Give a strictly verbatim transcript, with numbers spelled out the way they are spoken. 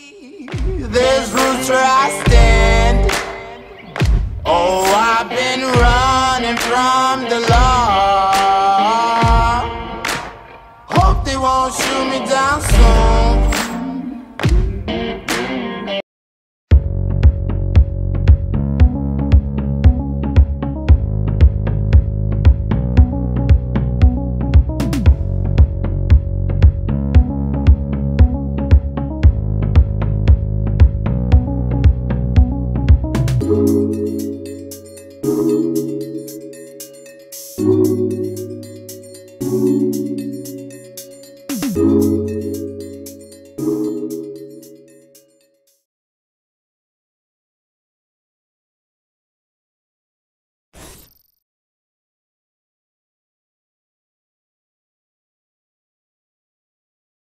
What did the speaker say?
There's roots where I stand. Oh, I've been running from the